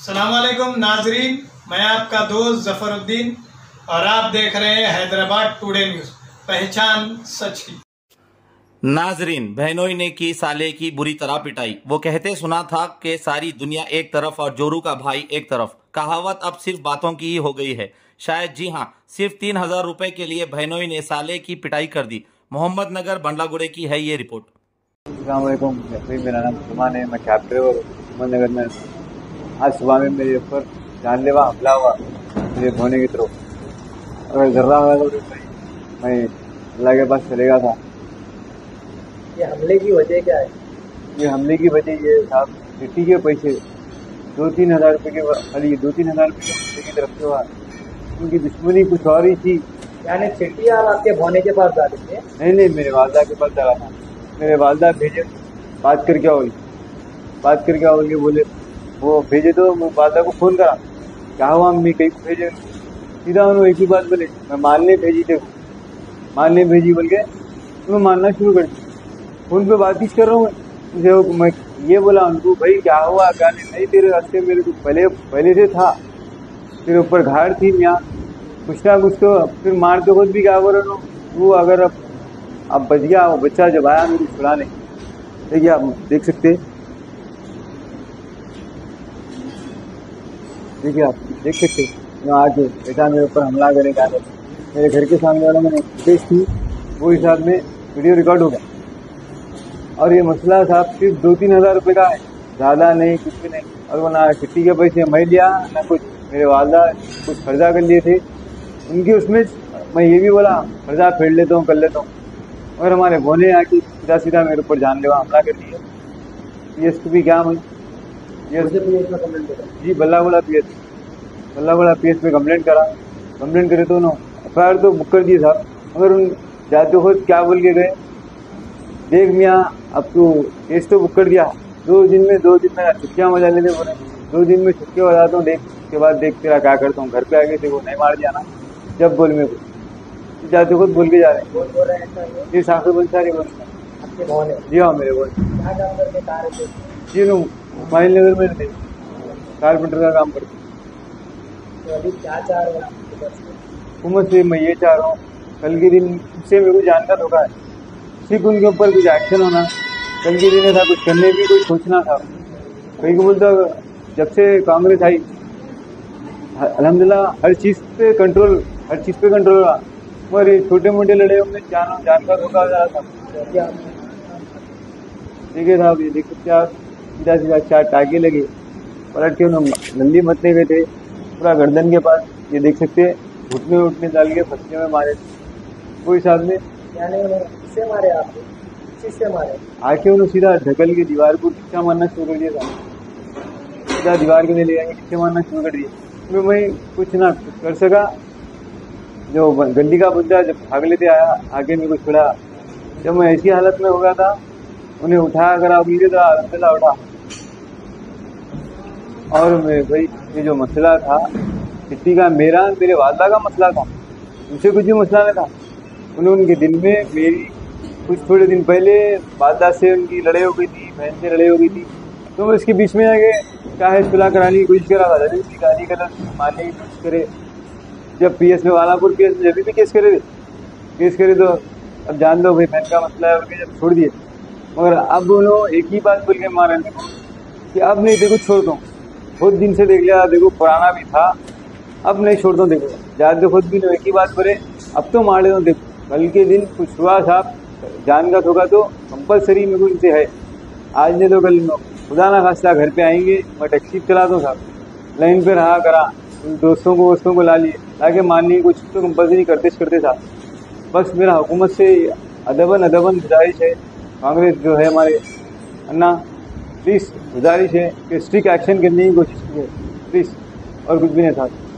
अस्सलाम वालेकुम नाजरीन, मैं आपका दोस्त जफरुद्दीन और आप देख रहे हैं हैदराबाद टुडे न्यूज़, पहचान सच की। नाजरीन, बहनोई ने की साले की बुरी तरह पिटाई। वो कहते सुना था कि सारी दुनिया एक तरफ और जोरू का भाई एक तरफ। कहावत अब सिर्फ बातों की ही हो गई है। शायद जी हाँ, सिर्फ 3000 रुपए के लिए बहनोई ने साले की पिटाई कर दी। मोहम्मद नगर बंडलागुड़े की है ये रिपोर्ट। अस्सलाम वालेकुम, मेरा नाम सुमान है। मैं कैब ड्राइवर मोहम्मद नगर में। आज सुबह में मेरे ऊपर जानलेवा हमला हुआ मेरे भोने की तरफ। अगर जर्रा हुआ तो मैं अल्लाह के पास चलेगा था। ये हमले की वजह क्या है? ये हमले की वजह ये साहब चिट्ठी के पैसे 2-3 हज़ार रुपये के खाली 2-3 हज़ार रुपये के बंदे की तरफ से हुआ। उनकी दुश्मनी कुछ और ही थी। यानी चिट्ठी आप आपके भोने के पास डाले थे? नहीं, मेरे वालदा के पास डाला था। मेरे वालदा भेजे, बात करके आओ ये बोले वो भेजे। तो मैं वालदा को फ़ोन करा, क्या हुआ अम्मी कहीं को भेजे? सीधा उन्होंने एक ही बात बोले, मैं मानने भेजी थे, मानने भेजी बोल के मैं मानना शुरू कर दी। फ़ोन पे बात ही कर रहा हूँ मैं ये बोला उनको, भाई क्या हुआ क्या नहीं तेरे रास्ते मेरे को पहले से था, तेरे ऊपर घाट थी यहाँ कुछ ना कुछ। तो फिर मारते खुद भी क्या बोल रहे हो वो, अगर अब बच गया वो बच्चा जब आया मेरी छुड़ाने। देखिए आप देख सकते आज बेटा मेरे ऊपर हमला करेगा। मेरे घर के सामने वाला मैंने केस थी, वो हिसाब में वीडियो रिकॉर्ड हो गया। और ये मसला साहब सिर्फ 2-3 हज़ार रुपये का है, ज़्यादा नहीं, कुछ भी नहीं। और वो ना चिट्ठी के पैसे मैं लिया ना कुछ, मेरे वालदा कुछ कर्जा कर लिए थे उनकी। उसमें मैं ये भी बोला कर्जा फेर लेता हूँ कर लेता हूँ, और हमारे बोने आके सीधा मेरे ऊपर जानलेवा हमला कर दिया। पीएस को भी क्या मैं जी बल्लागुड़ा पीएस पे कंप्लेंट करे तो उन्होंने FIR तो बुक कर दिए साहब। मगर उन जाते खुद क्या बोल के गए, देख मियाँ अब तू केस तो बुक कर दिया, 2 दिन में छुट्टियाँ मजा लेते बोले, 2 दिन में छुट्टी हो जाता हूँ, देख उसके बाद देख तेरा क्या करता हूँ। घर पे आगे थे वो नहीं मार दिया ना जब बोल मेरे को, जाते खुद बोल के जा रहे हैं। ये सासू बंसारी बोल जी हाँ मेरे बोल जी नो माइल नगर में थे, कारपेंटर का काम करते। तो अभी क्या चाह रहे हैं हुकूमत से? मैं ये चाह रहा हूँ कल के दिन से मेरे को जान का धोखा है, सिर्फ उनके ऊपर कुछ एक्शन होना। कल के दिन ऐसा कुछ करने की कोई सोचना था। कहीं को बोलता जब से कांग्रेस आई अल्हम्दुलिल्लाह हर चीज़ पे कंट्रोल हुआ, मगर ये छोटे मोटे लड़ाइयों में जान का धोखा हो जा रहा था। देखिए साहब, ये देख सकते आप, सीधा 4 टाके लगे, पलट के उन्होंने नंदी मतने गए थे पूरा गर्दन के पास। ये देख सकते घुटने डाल के फंसने में मारे वो हिसाब में। यानी किससे मारे आपको? किससे मारे? आके उन्होंने सीधा ढकल के दीवार को किस्सा मारना शुरू कर दिया था। सीधा दीवार के ले जाके किस्से मारना शुरू कर दिया। मैं कुछ ना कर सका। जो गड्डी का बुद्धा जब भाग लेते आया आगे मेरे को छुड़ा। जब मैं ऐसी हालत में हो गया था, उन्हें उठाया अगर आप गिरे तो अल्हम्दुलिल्लाह उठा। और मैं भाई ये जो मसला था चिट्ठी का, मेरे वालदा का मसला था, उनसे कुछ भी मसला नहीं था। उनके दिल में मेरी कुछ थोड़े दिन पहले वालदा से उनकी लड़ाई हो गई थी, बहन से लड़ाई हो गई थी। तो मैं इसके बीच में आके क्या है सुलह कराने की कोशिश करा था, गाली गलत मारने की कोशिश करे। जब पीएस में वालापुर पीएस में जब भी केस करे तो अब जान दो भाई बहन का मसला है उनके, जब छोड़ दिए। मगर अब उन्होंने एक ही बात बोल के मारे मेरे को कि अब नहीं, देखो छोड़ दो, बहुत दिन से देख लिया, देखो पुराना भी था, अब नहीं छोड़ दो। देखो जाते खुद भी एक ही बात बोले, अब तो मार ले दो। देखो कल के दिन कुछ हुआ साहब, जान का धोखा तो कंपलसरी मेरे को इनसे है। आज नहीं तो कल खुदा ना खास्ता घर पे आएंगे, मैं टैक्सी चला दूँ साहब, लाइन पे रहा करा, दोस्तों को ला लिए, लाके मारने की कुछ तो कंपलसरी करते साहब। बस मेरा हुकूमत से अदबन गुजारिश है, कांग्रेस जो है हमारे अन्ना, प्लीज़ गुजारिश है कि स्ट्रिक्ट एक्शन करने की कोशिश कीजिए प्लीज़, और कुछ भी नहीं साहब।